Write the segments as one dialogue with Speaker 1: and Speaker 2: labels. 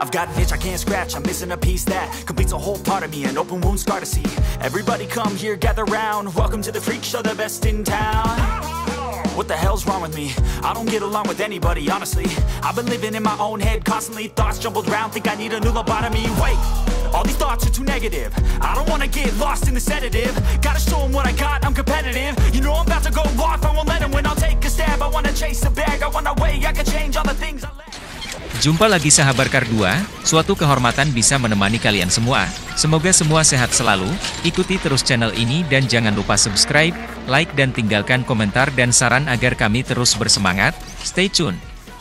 Speaker 1: I've got an itch I can't scratch, I'm missing a piece that completes a whole part of me, an open wound scar to see. Everybody come here, gather round, welcome to the freak show, the best in town. What the hell's wrong with me? I don't get along with anybody, honestly. I've been living in my own head constantly, thoughts jumbled round, think I need a new lobotomy. Wait, all these thoughts are too negative. I don't wanna get lost in the sedative. Gotta show them what I got, I'm competitive. You know I'm about to go off, I won't let them win, I'll take a stab. I wanna chase a bag, I wanna way I can change all the things I let.
Speaker 2: Jumpa lagi sahabat Kar2, suatu kehormatan bisa menemani kalian semua. Semoga semua sehat selalu, ikuti terus channel ini dan jangan lupa subscribe, like dan tinggalkan komentar dan saran agar kami terus bersemangat. Stay tune.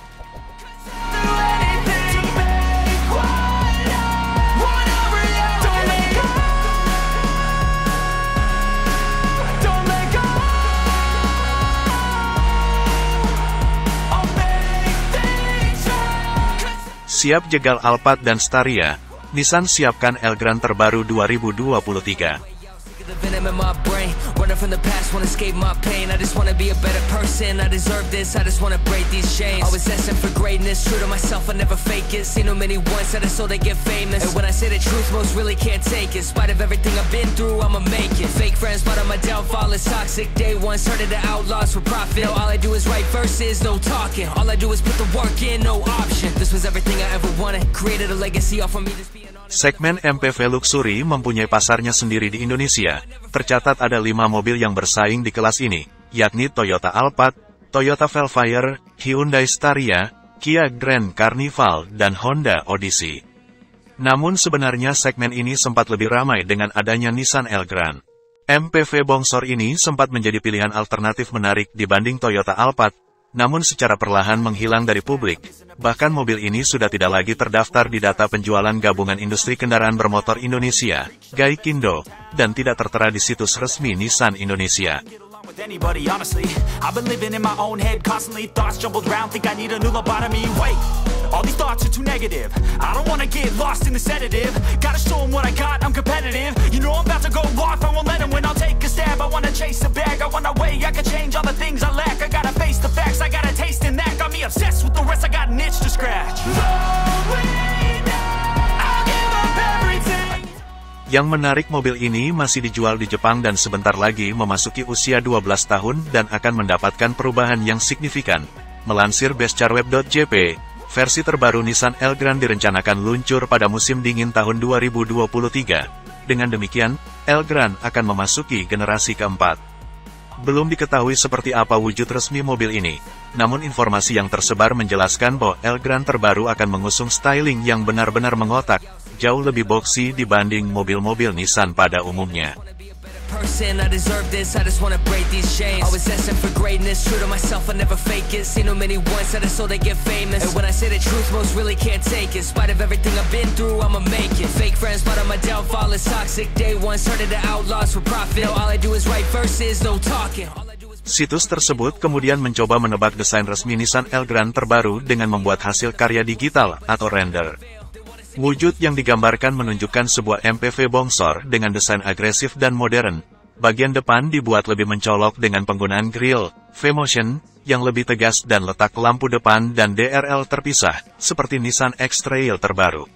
Speaker 3: Siap jegal Alphard dan Staria, Nissan siapkan Elgrand terbaru 2023.
Speaker 4: The venom in my brain, running from the past, wanna escape my pain. I just wanna be a better person, I deserve this, I just wanna break these chains. Always asking for greatness, true to myself, I never fake it. Seen too many ones that are so they get famous. And when I say the truth, most really can't take it. In spite of everything I've been through, I'ma make it. Fake friends, but on my downfall is toxic. Day one, started the outlaws for profit. Now all I do is write verses, no talking. All I do is put the work in, no option. This was everything I ever wanted, created a legacy off of me just being honest.
Speaker 3: Segmen MPV Luxury mempunyai pasarnya sendiri di Indonesia. Tercatat ada 5 mobil yang bersaing di kelas ini, yakni Toyota Alphard, Toyota Velfire, Hyundai Staria, Kia Grand Carnival, dan Honda Odyssey. Namun sebenarnya segmen ini sempat lebih ramai dengan adanya Nissan Elgrand. MPV bongsor ini sempat menjadi pilihan alternatif menarik dibanding Toyota Alphard, namun secara perlahan menghilang dari publik. Bahkan mobil ini sudah tidak lagi terdaftar di data penjualan Gabungan Industri Kendaraan Bermotor Indonesia, GAIKINDO, dan tidak tertera di situs resmi Nissan Indonesia.
Speaker 1: Anybody, honestly, I've been living in my own head constantly, thoughts jumbled round, think I need a new lobotomy. Wait, all these thoughts are too negative. I don't wanna get lost in the sedative. Gotta show them what I got, I'm competitive. You know I'm about to go off, I won't let them win, I'll take a stab. I wanna chase a bag, I wanna way I can change all the things I lack. I gotta face the facts, I got a taste in that. Got me obsessed with the rest, I got an itch to scratch.
Speaker 3: Yang menarik, mobil ini masih dijual di Jepang dan sebentar lagi memasuki usia 12 tahun dan akan mendapatkan perubahan yang signifikan. Melansir bestcarweb.jp, versi terbaru Nissan Elgrand direncanakan luncur pada musim dingin tahun 2023. Dengan demikian, Elgrand akan memasuki generasi keempat. Belum diketahui seperti apa wujud resmi mobil ini, namun informasi yang tersebar menjelaskan bahwa Elgrand terbaru akan mengusung styling yang benar-benar mengotak, jauh lebih boxy dibanding mobil-mobil Nissan pada umumnya.
Speaker 4: Person, I deserve this, I just wanna break these chains. Always asking for greatness, true to myself, I never fake it. Seen too many ones that are so they get famous. And when I say the truth, most really can't take it. In spite of everything I've been through, I'ma make it. Fake friends, but on my downfall is toxic. Day one, started the outlaws for profit. Now all I do is write verses, no talking.
Speaker 3: Situs tersebut kemudian mencoba menebak desain resmi Nissan Elgrand terbaru dengan membuat hasil karya digital atau render. Wujud yang digambarkan menunjukkan sebuah MPV bongsor dengan desain agresif dan modern. Bagian depan dibuat lebih mencolok dengan penggunaan grill V-Motion yang lebih tegas dan letak lampu depan dan DRL terpisah, seperti Nissan X-Trail terbaru.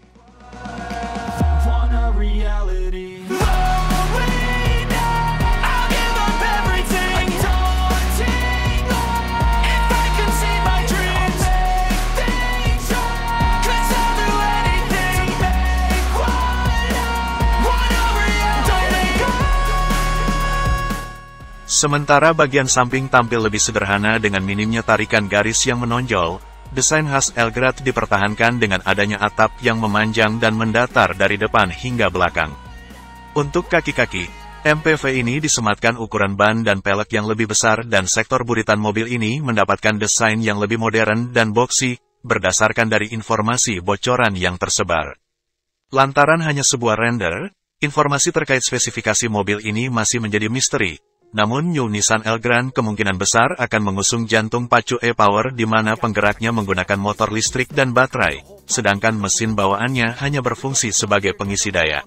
Speaker 3: Sementara bagian samping tampil lebih sederhana dengan minimnya tarikan garis yang menonjol, desain khas Elgrand dipertahankan dengan adanya atap yang memanjang dan mendatar dari depan hingga belakang. Untuk kaki-kaki, MPV ini disematkan ukuran ban dan pelek yang lebih besar dan sektor buritan mobil ini mendapatkan desain yang lebih modern dan boxy, berdasarkan dari informasi bocoran yang tersebar. Lantaran hanya sebuah render, informasi terkait spesifikasi mobil ini masih menjadi misteri. Namun New Nissan Elgrand kemungkinan besar akan mengusung jantung pacu e-Power di mana penggeraknya menggunakan motor listrik dan baterai, sedangkan mesin bawaannya hanya berfungsi sebagai pengisi daya.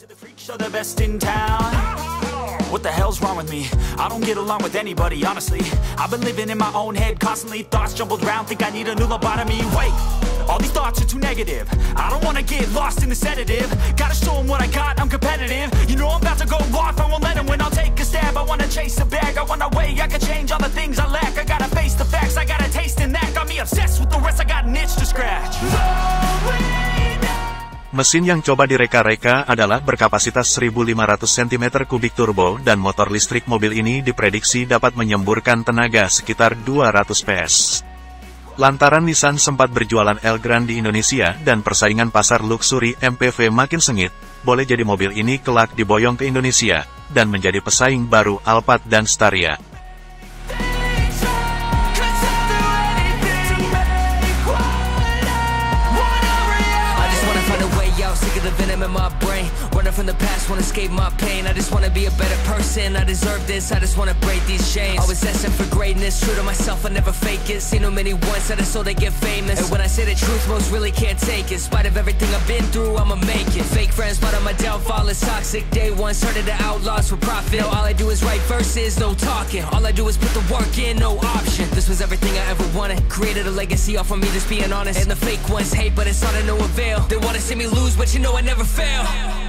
Speaker 1: What the hell's wrong with me? I don't get along with anybody, honestly. I've been living in my own head constantly, thoughts jumbled round, think I need a new lobotomy. Wait, All these thoughts are too negative. I don't wanna get lost in the sedative. Gotta show them what I got, I'm competitive. You know I'm about to go off, I won't let them win. I'll take a stab, I wanna chase a bag. I want a way I can change all the things I lack. I gotta face the facts, I got a taste in that. Got me obsessed with the rest, I got an itch to scratch.
Speaker 3: Mesin yang coba direka-reka adalah berkapasitas 1500 cm3 turbo dan motor listrik mobil ini diprediksi dapat menyemburkan tenaga sekitar 200 PS. Lantaran Nissan sempat berjualan Elgrand di Indonesia dan persaingan pasar luxury MPV makin sengit, boleh jadi mobil ini kelak diboyong ke Indonesia dan menjadi pesaing baru Alphard dan Staria.
Speaker 4: Sick of the venom in my brain. Running from the past, wanna escape my pain. I just wanna be a better person. I deserve this, I just wanna break these chains. Always asking for greatness, true to myself, I never fake it. Seen too many once that I so they get famous. And when I say the truth, most really can't take it. In spite of everything I've been through, I'ma make it. Fake friends, but on my downfall is toxic. Day one, started the outlaws for profit. Now all I do is write verses, no talking. All I do is put the work in, no option. This was everything I ever wanted. Created a legacy off of me, just being honest. And the fake ones hate, but it's all to no avail. They wanna see me lose, but you know I never fail.